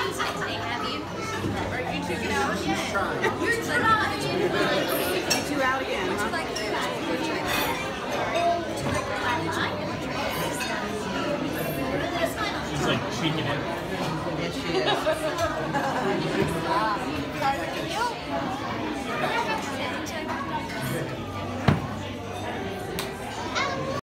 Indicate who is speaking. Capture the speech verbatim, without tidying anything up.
Speaker 1: They have you? Or you two get out again?
Speaker 2: You're trying.
Speaker 3: You two out again, huh?
Speaker 1: Like
Speaker 4: She's like shaking it.
Speaker 3: Yes, she is.